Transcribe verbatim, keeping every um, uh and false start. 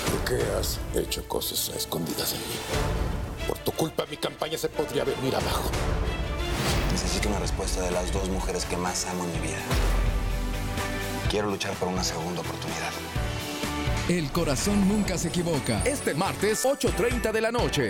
Porque has hecho cosas escondidas en mí. Por tu culpa mi campaña se podría venir abajo. Necesito una respuesta de las dos mujeres que más amo en mi vida. Quiero luchar por una segunda oportunidad. El corazón nunca se equivoca. Este martes, ocho treinta de la noche.